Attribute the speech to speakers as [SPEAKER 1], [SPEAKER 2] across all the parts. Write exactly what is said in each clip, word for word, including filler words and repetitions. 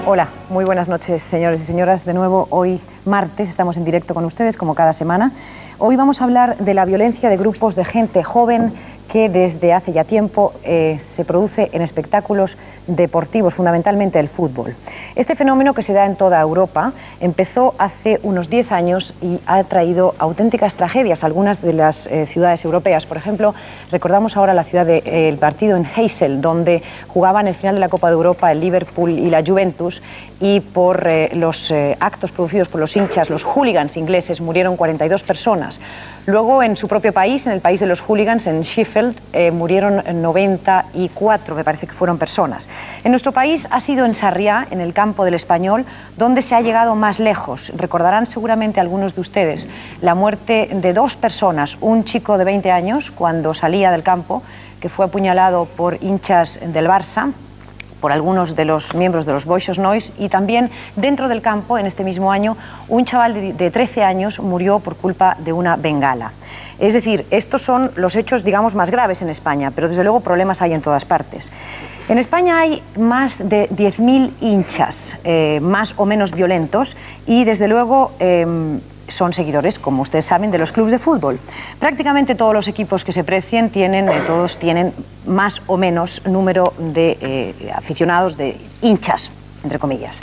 [SPEAKER 1] Hola, muy buenas noches, señores y señoras. De nuevo, hoy martes estamos en directo con ustedes, como cada semana. Hoy vamos a hablar de la violencia de grupos de gente joven que desde hace ya tiempo eh, se produce en espectáculos deportivos, fundamentalmente el fútbol. Este fenómeno, que se da en toda Europa, empezó hace unos diez años y ha traído auténticas tragedias a algunas de las eh, ciudades europeas. Por ejemplo, recordamos ahora la ciudad del de, eh, partido en Heysel, donde jugaban el final de la Copa de Europa el Liverpool y la Juventus, y por eh, los eh, actos producidos por los hinchas, los hooligans ingleses, murieron cuarenta y dos personas. Luego, en su propio país, en el país de los hooligans, en Sheffield, eh, murieron noventa y cuatro, me parece que fueron personas. En nuestro país ha sido en Sarriá, en el campo del Español, donde se ha llegado más lejos. Recordarán seguramente algunos de ustedes la muerte de dos personas, un chico de veinte años, cuando salía del campo, que fue apuñalado por hinchas del Barça, por algunos de los miembros de los Boixos Nois, y también dentro del campo, en este mismo año, un chaval de, de trece años murió por culpa de una bengala. Es decir, estos son los hechos, digamos, más graves en España, pero desde luego problemas hay en todas partes. En España hay más de diez mil hinchas, eh, más o menos violentos, y desde luego eh, son seguidores, como ustedes saben, de los clubes de fútbol. Prácticamente todos los equipos que se precien tienen, eh, todos tienen más o menos número de eh, aficionados, de hinchas, entre comillas.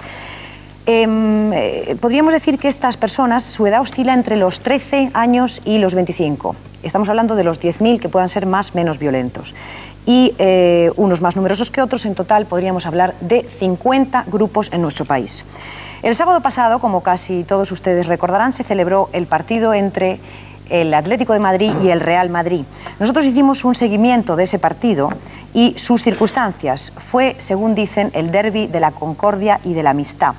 [SPEAKER 1] Eh, eh, podríamos decir que estas personas, su edad oscila entre los trece años y los veinticinco. Estamos hablando de los diez mil que puedan ser más o menos violentos. Y eh, unos más numerosos que otros. En total podríamos hablar de cincuenta grupos en nuestro país. El sábado pasado, como casi todos ustedes recordarán, se celebró el partido entre el Atlético de Madrid y el Real Madrid. Nosotros hicimos un seguimiento de ese partido y sus circunstancias. Fue, según dicen, el derbi de la concordia y de la amistad.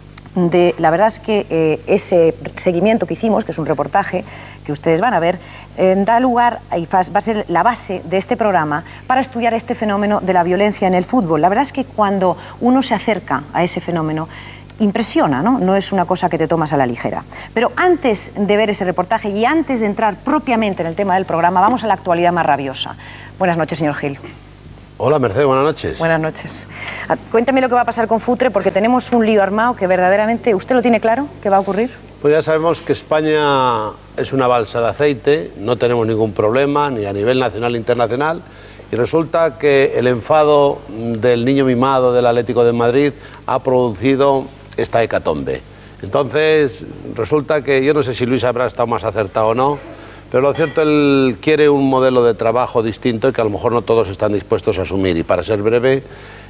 [SPEAKER 1] De, la verdad es que eh, ese seguimiento que hicimos, que es un reportaje que ustedes van a ver, eh, da lugar y va a ser la base de este programa para estudiar este fenómeno de la violencia en el fútbol. La verdad es que cuando uno se acerca a ese fenómeno, impresiona, ¿no? No es una cosa que te tomas a la ligera. Pero antes de ver ese reportaje y antes de entrar propiamente en el tema del programa, vamos a la actualidad más rabiosa. Buenas noches, señor Gil.
[SPEAKER 2] Hola, Mercedes, buenas noches.
[SPEAKER 1] Buenas noches. Cuéntame lo que va a pasar con Futre, porque tenemos un lío armado que verdaderamente... ¿Usted lo tiene claro? ¿Qué va a ocurrir?
[SPEAKER 2] Pues ya sabemos que España es una balsa de aceite, no tenemos ningún problema, ni a nivel nacional ni internacional, y resulta que el enfado del niño mimado del Atlético de Madrid ha producido esta hecatombe. Entonces, resulta que yo no sé si Luis habrá estado más acertado o no, pero lo cierto, él quiere un modelo de trabajo distinto y que a lo mejor no todos están dispuestos a asumir. Y para ser breve,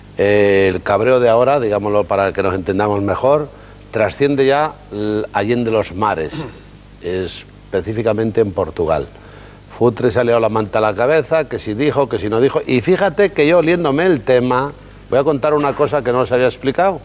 [SPEAKER 2] eh, el cabreo de ahora, digámoslo para que nos entendamos mejor, trasciende ya allende los mares, específicamente en Portugal. Futre se ha liado la manta a la cabeza, que si dijo, que si no dijo. Y fíjate que yo, oliéndome el tema, voy a contar una cosa que no os había explicado.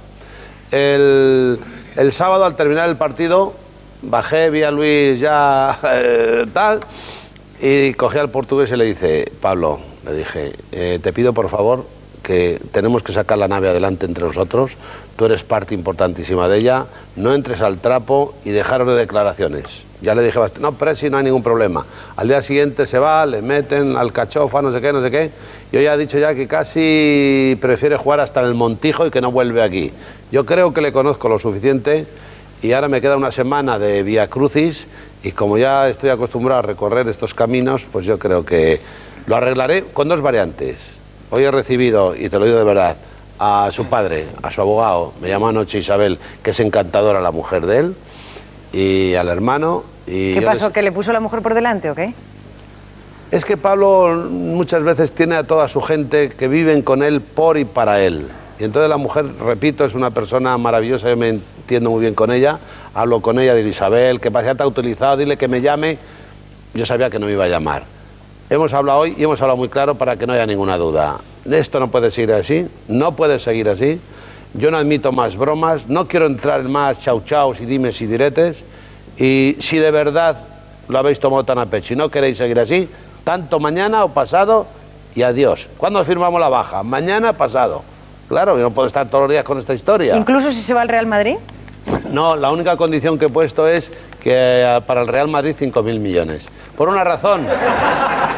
[SPEAKER 2] El, el sábado, al terminar el partido, bajé, vi a Luis ya eh, tal, y cogí al portugués y le dice: Pablo, le dije, eh, te pido por favor que tenemos que sacar la nave adelante entre nosotros, tú eres parte importantísima de ella, no entres al trapo y dejaros de declaraciones. Ya le dije, no, pero si no hay ningún problema. Al día siguiente se va, le meten al cachofa, no sé qué, no sé qué. Yo ya he dicho ya que casi prefiere jugar hasta en el Montijo y que no vuelve aquí. Yo creo que le conozco lo suficiente y ahora me queda una semana de Vía Crucis y como ya estoy acostumbrado a recorrer estos caminos, pues yo creo que lo arreglaré con dos variantes. Hoy he recibido, y te lo digo de verdad, a su padre, a su abogado, me llama anoche Isabel, que es encantadora la mujer de él, y al hermano. Y
[SPEAKER 1] ¿Qué pasó?
[SPEAKER 2] les...
[SPEAKER 1] ¿Que le puso la mujer por delante o qué?
[SPEAKER 2] Es que Pablo muchas veces tiene a toda su gente que viven con él por y para él. Y entonces la mujer, repito, es una persona maravillosa, yo me entiendo muy bien con ella, hablo con ella, digo, Isabel, que pasa, ya te ha utilizado, dile que me llame. Yo sabía que no me iba a llamar. Hemos hablado hoy y hemos hablado muy claro para que no haya ninguna duda. Esto no puede seguir así, no puede seguir así. Yo no admito más bromas, no quiero entrar en más chau chaus y dimes y diretes. Y si de verdad lo habéis tomado tan a pecho y no queréis seguir así, tanto mañana o pasado y adiós. ¿Cuándo firmamos la baja? Mañana, pasado. Claro, yo no puedo estar todos los días con esta historia.
[SPEAKER 1] ¿Incluso si se va al Real Madrid?
[SPEAKER 2] No, la única condición que he puesto es que para el Real Madrid cinco mil millones. Por una razón.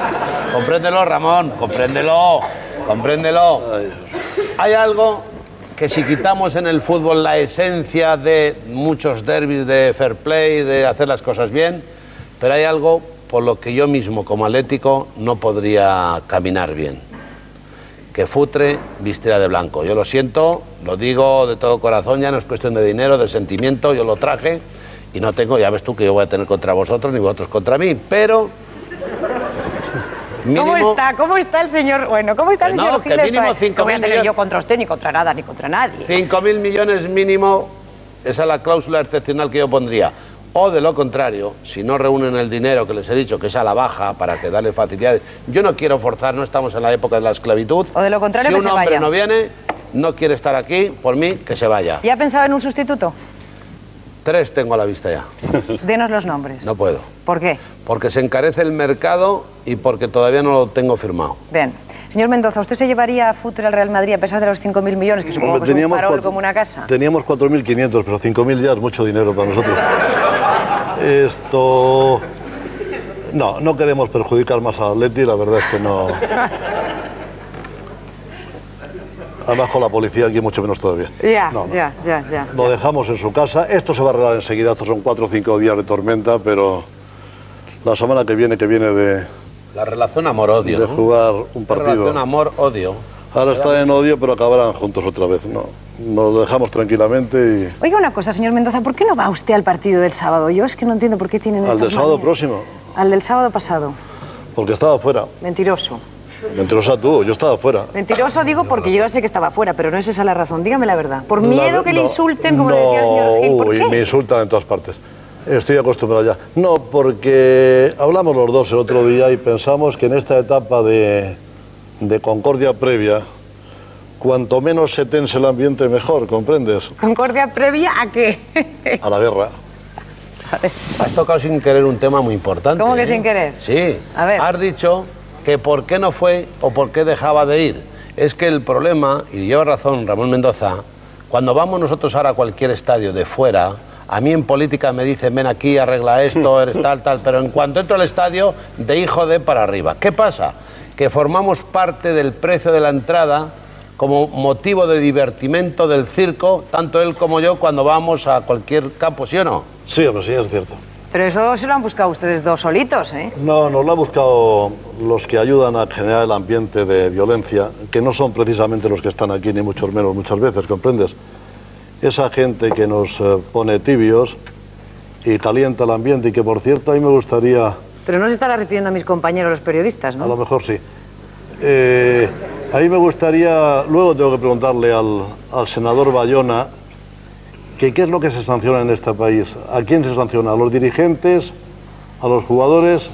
[SPEAKER 2] Compréndelo, Ramón, compréndelo, compréndelo. Hay algo que si quitamos en el fútbol la esencia de muchos derbis de fair play, de hacer las cosas bien, pero hay algo por lo que yo mismo como atlético no podría caminar bien. Que Futre vistiera de blanco. Yo lo siento, lo digo de todo corazón, ya no es cuestión de dinero, de sentimiento, yo lo traje y no tengo, ya ves tú que yo voy a tener contra vosotros ni vosotros contra mí, pero... Mínimo,
[SPEAKER 1] ¿Cómo está? ¿Cómo está el señor? Bueno, ¿cómo está el
[SPEAKER 2] no,
[SPEAKER 1] señor Gil de Suárez?
[SPEAKER 2] cinco
[SPEAKER 1] No voy a
[SPEAKER 2] mil
[SPEAKER 1] tener
[SPEAKER 2] millones.
[SPEAKER 1] yo contra usted, ni contra nada, ni contra nadie.
[SPEAKER 2] cinco mil millones mínimo, esa es la cláusula excepcional que yo pondría. O de lo contrario, si no reúnen el dinero que les he dicho que es a la baja para que darle facilidades. Yo no quiero forzar, no estamos en la época de la esclavitud.
[SPEAKER 1] O de lo contrario,
[SPEAKER 2] si
[SPEAKER 1] que
[SPEAKER 2] un
[SPEAKER 1] se
[SPEAKER 2] hombre
[SPEAKER 1] vaya.
[SPEAKER 2] no viene, no quiere estar aquí, por mí, que se vaya.
[SPEAKER 1] ¿Ya ha pensado en un sustituto?
[SPEAKER 2] Tres tengo a la vista ya.
[SPEAKER 1] Denos los nombres.
[SPEAKER 2] No puedo.
[SPEAKER 1] ¿Por qué?
[SPEAKER 2] Porque se encarece el mercado y porque todavía no lo tengo firmado.
[SPEAKER 1] Bien. Señor Mendoza, ¿usted se llevaría a Futre al Real Madrid a pesar de los cinco mil millones, que supongo que es un farol como una casa?
[SPEAKER 3] Teníamos cuatro mil quinientos, pero cinco mil ya es mucho dinero para nosotros. Esto... No, no queremos perjudicar más al Atleti, la verdad es que no... Además con la policía aquí mucho menos todavía.
[SPEAKER 1] Ya,
[SPEAKER 3] No, no.
[SPEAKER 1] ya, ya, ya.
[SPEAKER 3] Lo dejamos en su casa. Esto se va a arreglar enseguida. Estos son cuatro o cinco días de tormenta, pero la semana que viene, que viene de,
[SPEAKER 2] La relación amor-odio,
[SPEAKER 3] de
[SPEAKER 2] ¿no?
[SPEAKER 3] jugar un
[SPEAKER 2] La relación
[SPEAKER 3] partido.
[SPEAKER 2] amor-odio.
[SPEAKER 3] Ahora están en odio, pero acabarán juntos otra vez. No, nos lo dejamos tranquilamente y...
[SPEAKER 1] Oiga una cosa, señor Mendoza, ¿por qué no va usted al partido del sábado? Yo es que no entiendo por qué tienen
[SPEAKER 3] Al
[SPEAKER 1] estas
[SPEAKER 3] del sábado
[SPEAKER 1] manías.
[SPEAKER 3] próximo,
[SPEAKER 1] Al del sábado pasado.
[SPEAKER 3] porque estaba fuera.
[SPEAKER 1] Mentiroso.
[SPEAKER 3] Mentirosa tú, yo estaba fuera.
[SPEAKER 1] Mentiroso digo porque yo sé que estaba fuera, pero no es esa la razón. Dígame la verdad. Por miedo
[SPEAKER 3] La-
[SPEAKER 1] que le
[SPEAKER 3] no,
[SPEAKER 1] insulten, como
[SPEAKER 3] no,
[SPEAKER 1] le decía el señor Gil. ¿Por
[SPEAKER 3] uy,
[SPEAKER 1] qué?
[SPEAKER 3] me insultan en todas partes. Estoy acostumbrado ya. No, porque hablamos los dos el otro día y pensamos que en esta etapa de, de concordia previa, cuanto menos se tense el ambiente, mejor, ¿comprendes?
[SPEAKER 1] ¿Concordia previa a qué?
[SPEAKER 3] A la guerra.
[SPEAKER 2] Has tocado sin querer un tema muy importante.
[SPEAKER 1] ¿Cómo que
[SPEAKER 2] ¿eh?
[SPEAKER 1] sin querer?
[SPEAKER 2] Sí.
[SPEAKER 1] A ver.
[SPEAKER 2] Has dicho que por qué no fue o por qué dejaba de ir. Es que el problema, y lleva razón Ramón Mendoza, cuando vamos nosotros ahora a cualquier estadio de fuera, a mí en política me dicen, ven aquí, arregla esto, eres tal, tal, pero en cuanto entro al estadio, de hijo de para arriba. ¿Qué pasa? Que formamos parte del precio de la entrada como motivo de divertimento del circo, tanto él como yo, cuando vamos a cualquier campo, ¿sí o no?
[SPEAKER 3] Sí, hombre, sí, es cierto.
[SPEAKER 1] Pero eso se lo han buscado ustedes dos solitos, ¿eh?
[SPEAKER 3] No, nos lo han buscado los que ayudan a generar el ambiente de violencia, que no son precisamente los que están aquí, ni mucho menos muchas veces, ¿comprendes? Esa gente que nos eh, pone tibios y calienta el ambiente, y que, por cierto, a mí me gustaría...
[SPEAKER 1] Pero no se estará refiriendo a mis compañeros los periodistas,
[SPEAKER 3] A lo
[SPEAKER 1] ¿no?
[SPEAKER 3] mejor sí. Eh, a mí me gustaría... Luego tengo que preguntarle al, al senador Bayona que qué es lo que se sanciona en este país. ¿A quién se sanciona? ¿A los dirigentes? ¿A los jugadores?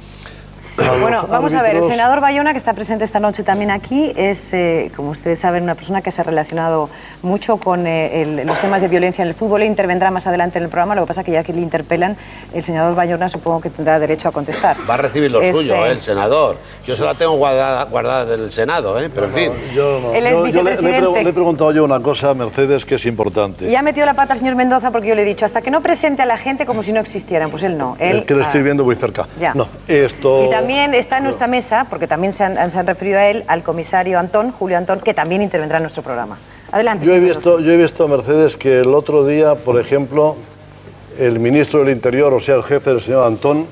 [SPEAKER 3] ¿A
[SPEAKER 1] Bueno,
[SPEAKER 3] los
[SPEAKER 1] vamos a ver, el
[SPEAKER 3] árbitros?
[SPEAKER 1] senador Bayona, que está presente esta noche también aquí, es, eh, como ustedes saben, una persona que se ha relacionado mucho con eh, el- los temas de violencia en el fútbol e intervendrá más adelante en el programa. Lo que pasa es que ya que le interpelan, el senador Bayona supongo que tendrá derecho a contestar.
[SPEAKER 2] Va a recibir lo
[SPEAKER 1] Es,
[SPEAKER 2] suyo,
[SPEAKER 1] eh,
[SPEAKER 2] ¿eh? El senador. Yo se la tengo guardada, guardada del Senado, ¿eh? Pero en fin.
[SPEAKER 3] Yo no.
[SPEAKER 1] Él es
[SPEAKER 3] Yo- yo le, le he
[SPEAKER 1] vicepresidente.
[SPEAKER 3] pregu- le he preguntado yo una cosa a Mercedes que es importante.
[SPEAKER 1] Y ha metido la pata al señor Mendoza porque yo le he dicho, hasta que no presente a la gente como si no existieran. Pues él no. Él,
[SPEAKER 3] Es que lo estoy
[SPEAKER 1] ah,
[SPEAKER 3] viendo muy cerca.
[SPEAKER 1] Ya.
[SPEAKER 3] No, esto...
[SPEAKER 1] Y también está en nuestra mesa, porque también se han, se han referido a él, al comisario Antón, Julio Antón, que también intervendrá en nuestro programa. Adelante.
[SPEAKER 3] Yo he
[SPEAKER 1] señor
[SPEAKER 3] visto, yo he visto, Mercedes, que el otro día, por ejemplo, el ministro del Interior, o sea, el jefe del señor Antón,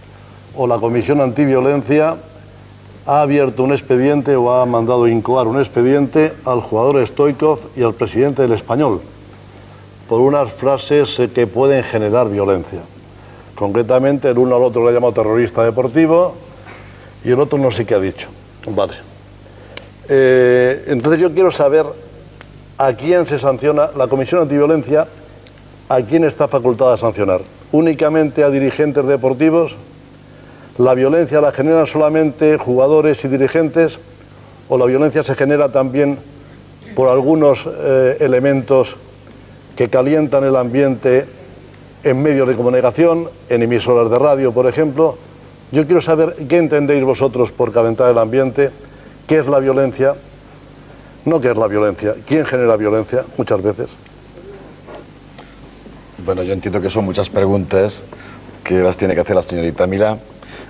[SPEAKER 3] o la Comisión Antiviolencia, ha abierto un expediente o ha mandado incoar un expediente al jugador Stoichkov y al presidente del Español, por unas frases eh, que pueden generar violencia. Concretamente, el uno al otro le ha llamado terrorista deportivo y el otro no sé qué ha dicho. Vale. Eh, entonces yo quiero saber a quién se sanciona la Comisión Antiviolencia, a quién está facultada a sancionar. ¿Únicamente a dirigentes deportivos? ¿La violencia la generan solamente jugadores y dirigentes? ¿O la violencia se genera también por algunos eh, elementos que calientan el ambiente en medios de comunicación, en emisoras de radio, por ejemplo? Yo quiero saber qué entendéis vosotros por calentar el ambiente, qué es la violencia, no qué es la violencia, quién genera violencia muchas veces.
[SPEAKER 4] Bueno, yo entiendo que son muchas preguntas que las tiene que hacer la señorita Mila.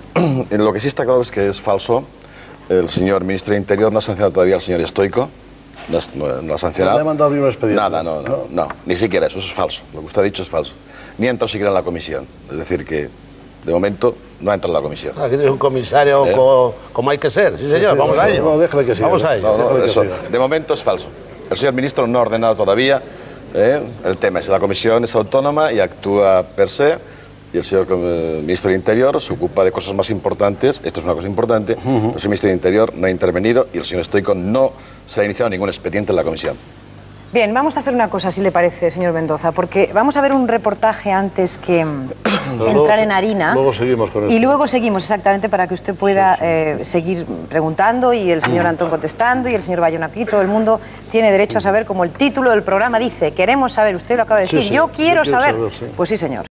[SPEAKER 4] Lo que sí está claro es que es falso. El señor ministro de Interior no ha sancionado todavía al señor Stoico. no, es- no- no ha sancionado.
[SPEAKER 3] Le ha mandado a abrir un expediente.
[SPEAKER 4] Nada, no, no, no, ni siquiera eso, eso es falso. Lo que usted ha dicho es falso. Ni ha entrado siquiera en la comisión. Es decir, que de momento no ha entrado en la comisión.
[SPEAKER 2] Aquí tienes un comisario
[SPEAKER 4] ¿Eh?
[SPEAKER 2] co- como hay que ser, sí señor,
[SPEAKER 3] Sí,
[SPEAKER 2] vamos
[SPEAKER 3] no,
[SPEAKER 2] a ello.
[SPEAKER 3] no, déjale que siga,
[SPEAKER 2] Vamos a
[SPEAKER 3] ¿no?
[SPEAKER 2] ello.
[SPEAKER 4] No, no,
[SPEAKER 3] Déjale que
[SPEAKER 4] eso,
[SPEAKER 3] siga.
[SPEAKER 4] de momento es falso. El señor ministro no ha ordenado todavía. ¿eh? El tema es la comisión es autónoma y actúa per se. Y el señor eh, ministro del Interior se ocupa de cosas más importantes. Esto es una cosa importante. El señor ministro del Interior no ha intervenido y el señor Stoico no se ha iniciado ningún expediente en la comisión.
[SPEAKER 1] Bien, vamos a hacer una cosa, si le parece, señor Mendoza, porque vamos a ver un reportaje antes que mm,
[SPEAKER 3] luego
[SPEAKER 1] entrar
[SPEAKER 3] se-
[SPEAKER 1] en harina.
[SPEAKER 3] luego seguimos con
[SPEAKER 1] Y
[SPEAKER 3] esto.
[SPEAKER 1] luego seguimos, exactamente, para que usted pueda eh, seguir preguntando y el señor Antón contestando y el señor Bayona aquí. Todo el mundo tiene derecho a saber, como el título del programa dice, queremos saber, usted lo acaba de
[SPEAKER 3] Sí,
[SPEAKER 1] decir,
[SPEAKER 3] sí,
[SPEAKER 1] yo
[SPEAKER 3] yo
[SPEAKER 1] quiero
[SPEAKER 3] quiero
[SPEAKER 1] saber.
[SPEAKER 3] saber, sí.
[SPEAKER 1] Pues sí, señor.